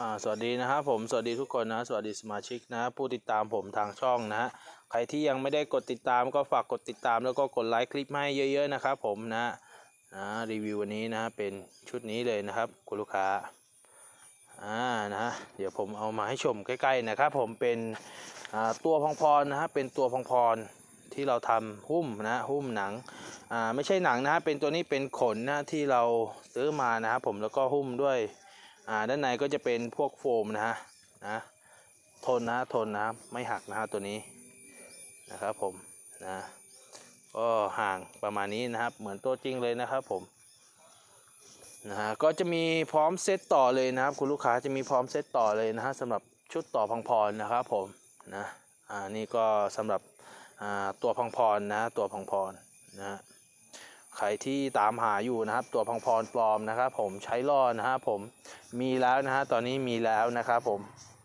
สวัสดีนะครับผมสวัสดีทุกคนนะสวัสดีสมาชิกนะผู้ติดตามผมทางช่องนะใครที่ยังไม่ได้กดติดตามก็ฝากกดติดตามแล้วก็กดไลค์คลิปให้เยอะๆนะครับผมนะรีวิววันนี้นะเป็นชุดนี้เลยนะครับคุณลูกค้านะเดี๋ยวผมเอามาให้ชมใกล้ๆนะครับผมเป็นตัวพองพรนะฮะเป็นตัวพองพรที่เราทำหุ้มนะหุ้มหนังไม่ใช่หนังนะเป็นตัวนี้เป็นขนนะที่เราซื้อมานะครับผมแล้วก็หุ้มด้วยด้านในก็จะเป็นพวกโฟมนะทนนะไม่หักนะฮะตัวนี้นะครับผมนะก็ห่างประมาณนี้นะครับเหมือนตัวจริงเลยนะครับผมก็จะมีพร้อมเซตต่อเลยนะครับคุณลูกค้าจะมีพร้อมเซตต่อเลยนะฮะสำหรับชุดต่อพังพรนะครับผมนะนี่ก็สำหรับตัวพังพรนะตัวพังพรนะใครที่ตามหาอยู่นะครับตัวพังพรปลอมนะครับผมใช้ล่อนะครับผมมีแล้วนะฮะตอนนี้มีแล้วนะครับผม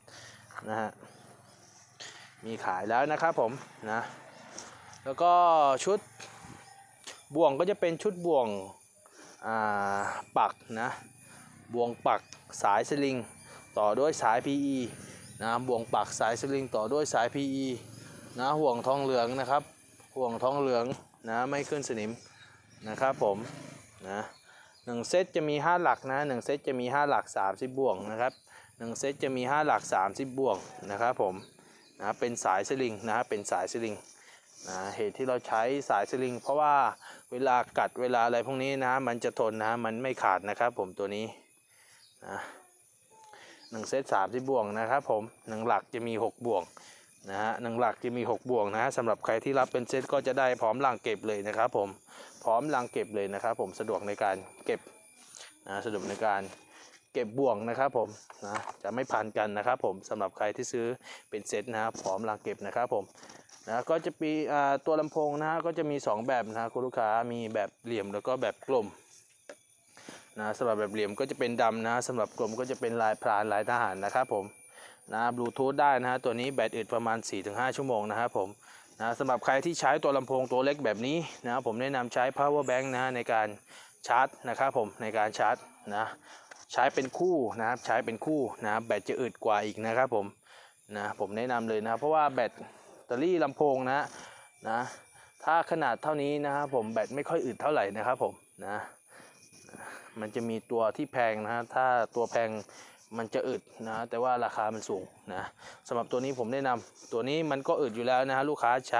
มีขายแล้วนะครับผมนะแล้วก็ชุดบ่วงก็จะเป็นชุดบ่วงปักนะบ่วงปักสายสลิงต่อด้วยสาย PE นะบ่วงปักสายสลิงต่อด้วยสาย PE นะห่วงทองเหลืองนะครับห่วงทองเหลืองนะไม่ขึ้นสนิมนะครับผมนะ1เซตจะมี5หลักนะ1เซตจะมี5หลัก30บ่วงนะครับ1เซตจะมี5หลัก30บ่วงนะครับผมนะเป็นสายสลิงนะเป็นสายสลิงเหตุที่เราใช้สายสลิงเพราะว่าเวลากัดเวลาอะไรพวกนี้นะมันจะทนนะมันไม่ขาดนะครับผมตัวนี้นะ1เซต30บ่วงนะครับผม1หลักจะมี6บ่วง1หลักจะมี6บ่วงนะสำหรับใครที่รับเป็นเซตก็จะได้พร้อมลังเก็บเลยนะครับผมพร้อมลังเก็บเลยนะครับผมสะดวกในการเก็บสะดวกในการเก็บบ่วงนะครับผมจะไม่พันกันนะครับผมสำหรับใครที่ซื้อเป็นเซตนะครับพร้อมลังเก็บนะครับผมก็จะมีตัวลำโพงก็จะมี2แบบคุณลูกค้ามีแบบเหลี่ยมแล้วก็แบบกลมสำหรับแบบเหลี่ยมก็จะเป็นดำสำหรับกลมก็จะเป็นลายพรานลายทหารนะครับผมบลูทูธได้ตัวนี้แบตอึดประมาณ 4-5 ชั่วโมงนะครับผมสำหรับใครที่ใช้ตัวลำโพงตัวเล็กแบบนี้ผมแนะนำใช้ power bank ในการชาร์จนะครับผมในการชาร์จใช้เป็นคู่นะครับใช้เป็นคู่แบตจะอึดกว่าอีกนะครับผมผมแนะนำเลยเพราะว่าแบตเตอรี่ลำโพงถ้าขนาดเท่านี้นะครับผมแบตไม่ค่อยอึดเท่าไหร่นะครับผมมันจะมีตัวที่แพงถ้าตัวแพงมันจะอึดแต่ว่าราคามันสูงสำหรับตัวนี้ผมแนะนำตัวนี้มันก็อึดอยู่แล้วลูกค้าใช้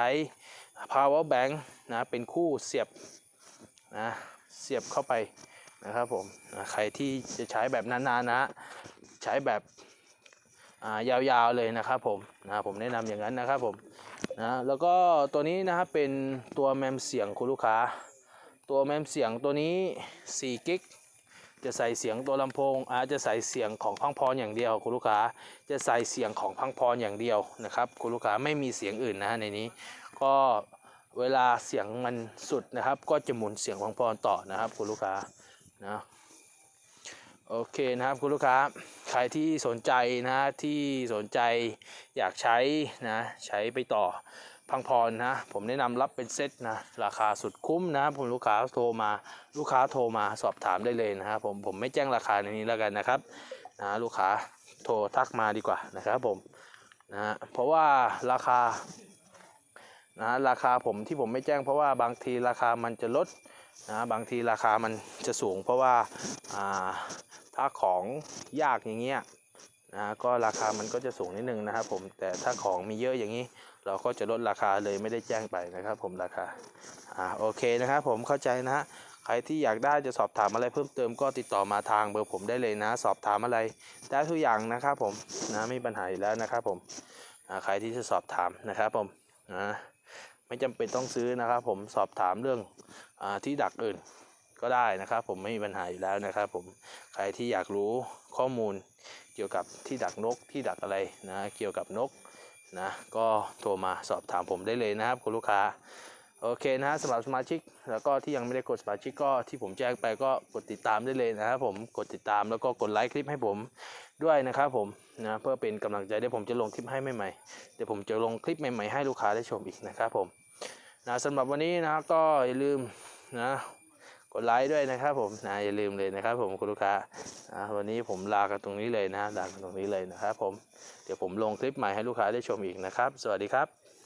power bank เป็นคู่เสียบเสียบเข้าไปนะครับผมใครที่จะใช้แบบนานๆใช้แบบยาวๆเลยนะครับผมผมแนะนำอย่างนั้นนะครับผมแล้วก็ตัวนี้เป็นตัวแมมเสียงคุณลูกค้าตัวแมมเสียงตัวนี้4กิกจะใส่เสียงตัวลำโพงจะใส่เสียงของพังพรอย่างเดียวคุณลูกค้าจะใส่เสียงของพังพรอย่างเดียวนะครับคุณลูกค้าไม่มีเสียงอื่นในนี้ก็เวลาเสียงมันสุดนะครับก็จะหมุนเสียงพังพรต่อนะครับคุณลูกค้าโอเคนะครับคุณลูกค้าใครที่สนใจที่สนใจอยากใช้ใช้ไปต่อพังพรผมแนะนำรับเป็นเซตราคาสุดคุ้มผมลูกค้าโทรมาสอบถามได้เลยนะครับผมไม่แจ้งราคาในนี้แล้วกันนะครับลูกค้าโทรทักมาดีกว่านะครับผมเพราะว่าราคาผมที่ผมไม่แจ้งเพราะว่าบางทีราคามันจะลดบางทีราคามันจะสูงเพราะว่าถ้าของยากอย่างเงี้ยก็ราคามันก็จะสูงนิดนึงนะครับผมแต่ถ้าของมีเยอะอย่างนี้เราก็จะลดราคาเลยไม่ได้แจ้งไปนะครับผมราคาโอเคนะครับผมเข้าใจใครที่อยากได้จะสอบถามอะไรเพิ่มเติมก็ติดต่อมาทางเบอร์ผมได้เลยสอบถามอะไรได้ทุกอย่างนะครับผมไม่มีปัญหาอยู่แล้วนะครับผมใครที่จะสอบถามนะครับผมไม่จำเป็นต้องซื้อนะครับผมสอบถามเรื่องที่ดักอื่นก็ได้นะครับผมไม่มีปัญหาอยู่แล้วนะครับผมใครที่อยากรู้ข้อมูลเกี่ยวกับที่ดักนกที่ดักอะไรเกี่ยวกับนกก็โทรมาสอบถามผมได้เลยนะครับคุณลูกค้าโอเคสำหรับสมาชิกแล้วก็ที่ยังไม่ได้กดสมาชิกก็ที่ผมแจ้งไปก็กดติดตามได้เลยนะครับผมกดติดตามแล้วก็กดไลค์คลิปให้ผมด้วยนะครับผมเพื่อเป็นกำลังใจได้ผมจะลงคลิปให้ใหม่ๆเดี๋ยวผมจะลงคลิปใหม่ๆให้ลูกค้าได้ชมอีกนะครับผมสำหรับวันนี้ก็อย่าลืมกดไลค์ด้วยนะครับผมนะอย่าลืมเลยนะครับผมคุณลูกค้าวันนี้ผมลากันตรงนี้เลยนะลากันตรงนี้เลยนะครับผมเดี๋ยวผมลงคลิปใหม่ให้ลูกค้าได้ชมอีกนะครับสวัสดีครับ